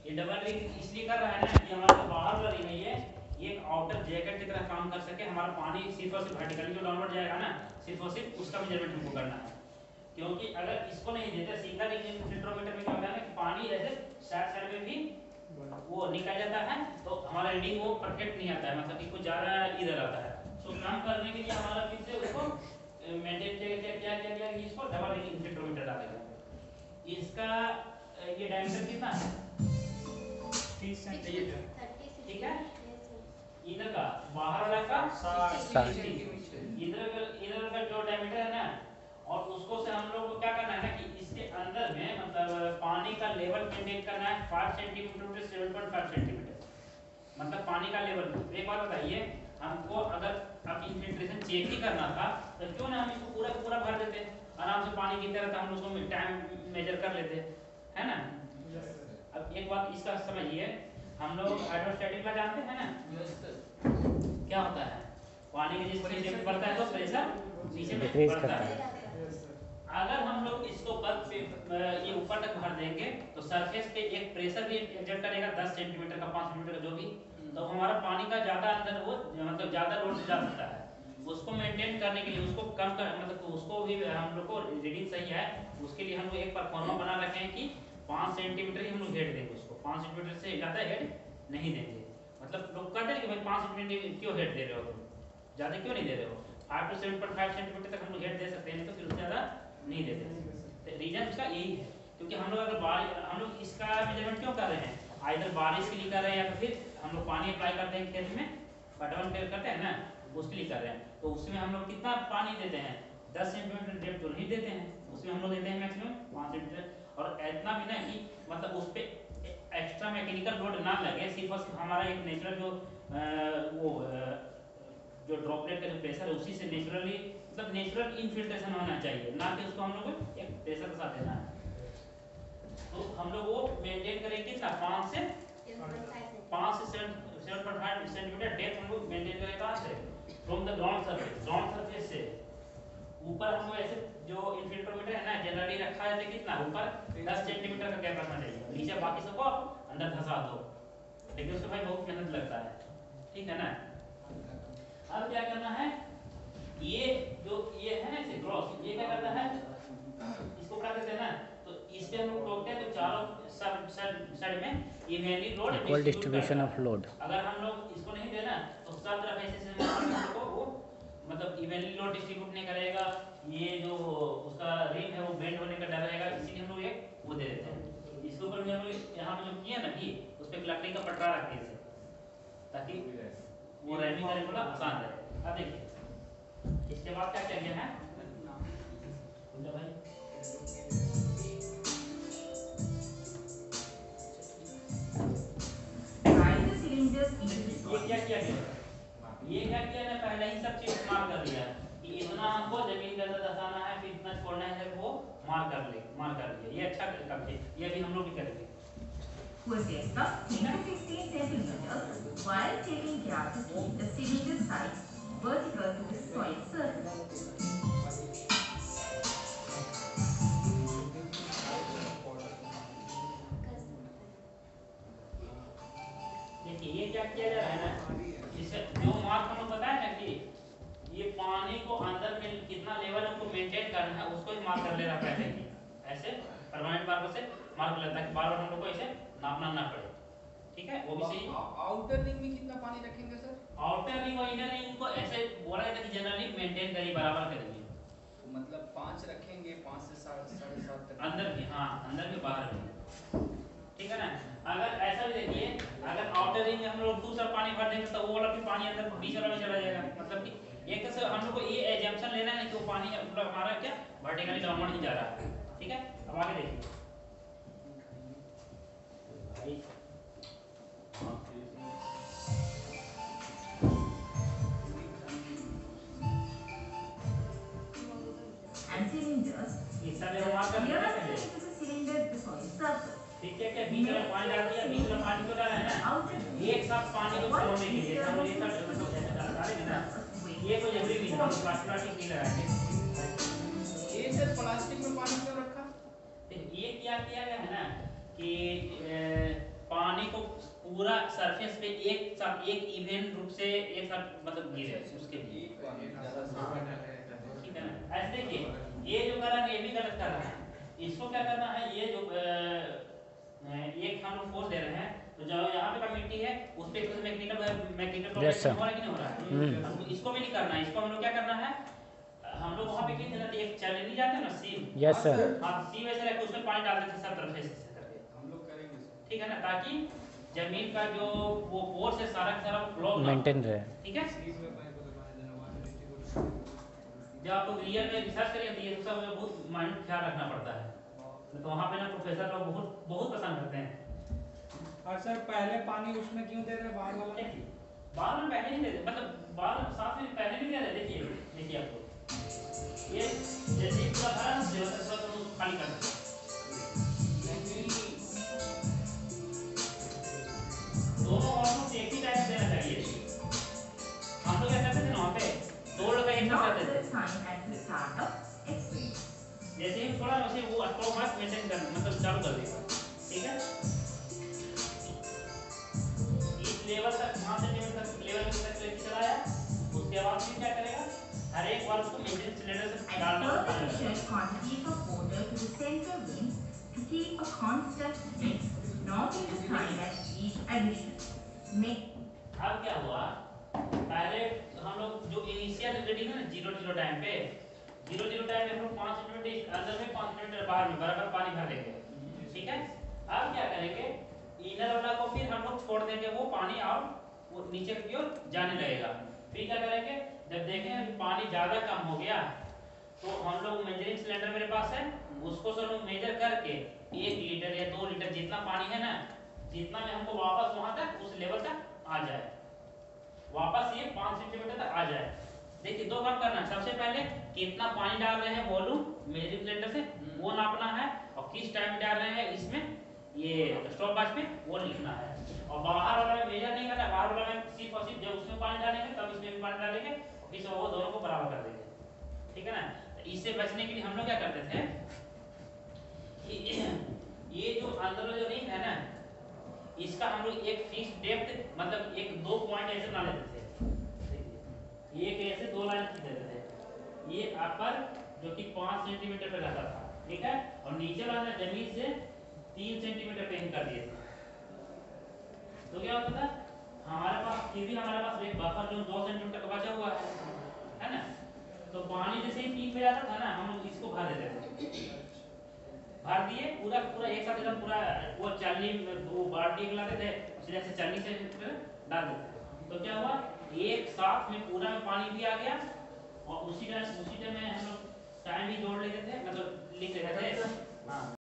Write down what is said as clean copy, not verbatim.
ये double ring इसलिए कर रहा है ना कि हमारा जो बाहर वाला रिंग है ये एक आउटर जैकेट की तरह काम कर सके। हमारा पानी सिर्फ और सिर्फ वर्टिकली जो डाउनवर्ड जाएगा ना, सिर्फ और सिर्फ उसका मेजरमेंट हमको करना है। क्योंकि अगर इसको नहीं देते सिंगल इंफ्लेटोमीटर में क्या होता है ना कि पानी ऐसे साइड साइड में भी वो निकल जाता है, तो हमारा रीडिंग वो परफेक्ट नहीं आता है, मतलब कि कुछ ज़्यादा इधर आता है। सो कम करने के लिए हमारा फिर से उसको मेंटेन क्या इसको डबल रिंग इंफ्लेटोमीटर डालेगा। इसका ये डायमीटर कितना है? 30 सेंटीमीटर, ठीक है। इधर का बाहर वाला का 60, इधर का जो डायमीटर है ना, और उसको से हम लोग को क्या करना है ना कि इसके अंदर में मतलब पानी का लेवल मेंटेन करना है 5 सेंटीमीटर से 7.5 सेंटीमीटर, मतलब पानी का लेवल। एक बात बताइए, हमको अगर अब इन्फिल्ट्रेशन चेक ही करना था तो क्यों ना हम इसको पूरा पूरा भर देते, आराम से पानी गिरता रहता, हम उसको टाइम मेजर कर लेते, है ना। अब एक बात इसका समझिए, हम लोग हाइड्रोस्टैटिक का जानते हैं ना, क्या होता है पानी के जिस डेप्थ बढ़ता है तो प्रेशर नीचे बढ़ता है। अगर हम लोग इसको बर्फ पे ये ऊपर तक भर देंगे तो सरफेस पे एक प्रेशर भी एक्सर्ट करेगा 10 सेंटीमीटर का 5 सेंटीमीटर का जो भी, तो हमारा पानी का ज़्यादा अंदर वो मतलब ज़्यादा लोड जा सकता है। उसको मेंटेन करने के लिए उसको कम कर मतलब उसको भी हम लोग को रीडिंग सही है, उसके लिए हम लोग एक परफॉर्मा बना रखे हैं कि 5 सेंटीमीटर ही हम लोग हेड देंगे उसको, 5 सेंटीमीटर से ज़्यादा हेड नहीं देंगे। मतलब लोग कहते हैं कि भाई 5 सेंटीमीटर क्यों हेड दे रहे हो तुम, ज़्यादा क्यों नहीं दे रहे हो, 5 to 7.5 सेंटीमीटर तक हम लोग हेड दे सकते हैं, नहीं तो फिर उससे ज़्यादा नहीं देते। रीजन उसका यही है क्योंकि हम लोग अगर हम लोग इसका मेजरमेंट क्यों कर रहे हैं, आइधर बारिश के लिए कर रहे हैं या तो फिर हम लोग पानी अप्लाई करते हैं खेत में, पटवन करते हैं ना, उसके लिए कर रहे हैं। तो उसमें हम लोग कितना पानी देते हैं, 10 सेंटीमीटर डेप्थ तो नहीं देते हैं, उसमें हम लोग देते हैं मैक्सिमम 5 सेंटीमीटर, और इतना भी ना कि मतलब उस पर एक्स्ट्रा मैकेनिकल लोड ना लगे, सिर्फ और सिर्फ हमारा एक नेचुरल जो ड्रॉपलेट का जो प्रेशर है उसी से नेचुरली मतलब नेचुरल इनफिल्ट्रेशन होना चाहिए, ना कि उसको हम लोग को एक प्रेशर के साथ देना है। तो हम लोग वो मेंटेन करेंगे कितना 5 से 7.5 सेंटीमीटर डेप्थ हम लोग मेंटेन करें कहाँ से, फ्रॉम द ग्राउंड सरफेस से ऊपर। हम लोग ऐसे जो इन्फिल्ट्रोमीटर है ना जनरली रखा है कितना ऊपर 10 सेंटीमीटर का गैप रखना चाहिए, नीचे बाकी सबको आप अंदर धंसा दो, लेकिन उसमें भाई बहुत मेहनत लगता है, ठीक है ना। अब क्या करना है, ये जो ये है ना इसे क्रॉस, ये क्या करता है इसको क्या करते हैं ना, तो इस पे हम लोग टोकते हैं तो चारों साइड में evenly load equal distribution of load. अगर हम लोग इसको नहीं देना तो सब तरफ ऐसे को वो मतलब इवनली लोड डिस्ट्रीब्यूट नहीं करेगा, ये जो उसका रिम है वो बेंड होने का डर रहेगा, इसीलिए हम लोग एक वो दे देते हैं। इसके ऊपर भी हम लोग यहाँ पे जो किए ना कि उस पर लकड़ी का पटरा रखते हैं ताकि वो रैपिंग करने थोड़ा आसान रहे। अब देखिए इसके बाद क्या किया गया है भाई, ये क्या किया गया, ये क्या किया ना पहले ही सब चीज मार्क कर दिया कि इतना हमको जमीन के अंदर दसाना है फिर इतना छोड़ना है, वो मार्क कर दिया। ये अच्छा काम है, ये भी हम लोग भी करेंगे। Was extra 16 centimeters while taking care to keep the cylinder sides vertical to the soil surface. देखिए ये क्या किया जा रहा है ना, इससे जो मार्क हमको पता है ना कि ये पानी को अंदर में कितना लेवल हमको मेंटेन करना है उसको ही मार्क कर ले रहा है पहले ही, ऐसे परमानेंट मार्कर से मार्क लेता है कि बार बार हम लोग को ऐसे नापना ना पड़े, ठीक है। वो भी सही। आउटर रिंग में कितना पानी रखेंगे सर? आउटर रिंग और इनर रिंग को ऐसे बोला जाता है कि जनरली मेंटेन करिए, बराबर करिए, मतलब 5 रखेंगे, 5 से 7.5 तक अंदर भी, हाँ अंदर भी बाहर भी, ठीक है ना। अगर ऐसा भी देखिए, अगर आउटर रिंग में हम लोग दूसरा पानी भर देंगे तो वो वाला भी पानी अंदर बीच वाला में चला जाएगा, मतलब कि एक से हम लोग को ये एजम्पशन लेना है कि वो पानी मतलब हमारा क्या वर्टिकली डाउनवर्ड ही जा रहा है, ठीक है। अब आगे देखिए भाई, And cylinders. इस तरह से मार्क करना है पहले, Here is a cylinder the soil surface. ठीक है। क्या बीच वाला पानी डाल दिया, बीच वाला पानी को डाला है ना, एक साथ पानी को छोड़ने के लिए हम लोग एक साथ डालेंगे ना, ये कोई जरूरी नहीं, हम प्लास्टिक नहीं लगाएंगे। ये सर प्लास्टिक में पानी क्यों रखा? ये क्या किया गया है ना कि सरफेस पे एक साथ एक इवन रूप से एक साथ मतलब गिरे उसके लिए, ठीक है ना। ऐसे देखिए ये जो कर रहा है ये भी गलत कर रहा है। इसको क्या करना है, ये जो एक हम लोग फोर्स दे रहे हैं तो जो यहाँ पे का मिट्टी है उस पे मैग्नेटिक प्रोटेक्शन हो रहा है कि नहीं हो रहा है। हमको इसको भी नहीं करना है। इसको हम लोग क्या करना है, हम लोग वहाँ पे क्लिक करना है, एक चले नहीं जाते ना सीम, यस सर। हाँ सीम ऐसे रखे उसमें पानी डाल देते सब तरफ से करके, हम लोग करेंगे सर। ठीक है ना, ताकि जमीन का जो वो फोर्स है सारा का सारा ब्लॉक मेंटेन रहे, ठीक है। जब आप लोग रियल में रिसर्च करेंगे तो ये सब बहुत माइंड ख्याल रखना पड़ता है, तो वहाँ पे ना प्रोफेसर लोग बहुत बहुत पसंद करते हैं। और सर पहले पानी उसमें क्यों दे रहे हैं बाहर वाला? बाल में पहले नहीं देते, मतलब बाल साफ में पहले नहीं दे रहे। देखिए देखिए आपको ये जैसे ही पूरा भरा ना थोड़ा सा तो खाली कर दो। दोनों ऑलमोस्ट एक ही टाइम देना चाहिए। हम लोग क्या करते थे ना वहाँ पे दो लोग का एक साथ Not करते थे। the time at the start of experiment. जैसे ही थोड़ा वैसे वो ऑटोमेटिक मेंटेन कर मतलब चालू कर देगा, ठीक है। इस लेवल तक 5 सेंटीमीटर तक लेवल तक लेके चलाया, उसके बाद फिर क्या करेगा, हर एक बार उसको मेंटेन सिलेंडर से डालना Further पड़ेगा। measured quantities of water to the center rim to keep a constant mix, not in the time at each addition. Mix अब क्या हुआ, पहले हम लोग जो इनिशियल रीडिंग है ना 0 टाइम पे 0 टाइम पे हम लोग 5 सेंटीमीटर अंदर में 5 सेंटीमीटर बाहर में बराबर पानी भर लेंगे, ठीक है। अब क्या करेंगे, इनर वाला को फिर हम लोग छोड़ देंगे, वो पानी और वो नीचे की ओर जाने लगेगा। फिर क्या करेंगे, जब देखें पानी ज़्यादा कम हो गया तो हम लोग मेजरिंग सिलेंडर मेरे पास है, उसको सब लोग मेजर करके 1 लीटर या 2 लीटर जितना पानी है ना, जितना में हमको वापस वहाँ तक उस लेवल तक आ जाए, वापस ये 5 सेंटीमीटर तक आ जाए। देखिए दो काम करना है, सबसे पहले कितना पानी डाल रहे हैं वॉल्यूम मेजरिंग सिलेंडर से वो नापना है, और किस टाइम डाल रहे हैं इसमें ये स्टॉप वॉच पे वो लिखना है। और बाहर वाला में मेजर नहीं करना, बाहर वाला में सिर्फ और सिर्फ जब उसमें पानी डालेंगे तब इसमें भी पानी डालेंगे, और फिर वो दोनों को बराबर कर देंगे, ठीक है ना। तो इससे बचने के लिए हम लोग क्या करते थे कि ये जो अंदर जो रिंग है ना, इसका हम लोग एक फिक्स डेप्थ मतलब एक 2 पॉइंट ऐसे बना लेते थे, एक ऐसे 2 लाइन खींच देते थे, ये अपर जो कि 5 सेंटीमीटर पे रहता था, ठीक है, और नीचे वाला जमीन से 3 सेंटीमीटर पे ही कर दिए थे। तो क्या होता था, हमारे पास फिर भी हमारे पास एक बफर जो 2 सेंटीमीटर का बचा हुआ है ना, तो पानी जैसे ही पीक पे जाता था ना हम लोग इसको भर देते थे, भर दिए पूरा पूरा एक साथ एकदम पूरा वो चालनी वो बाल्टी मिलाते थे, सीधे से चालनी से डाल देते थे। तो क्या हुआ, एक साथ में पूरा में पानी भी आ गया, और उसी टाइम में हम लोग टाइम भी जोड़ लेते थे, मतलब लिख लेते थे, हाँ।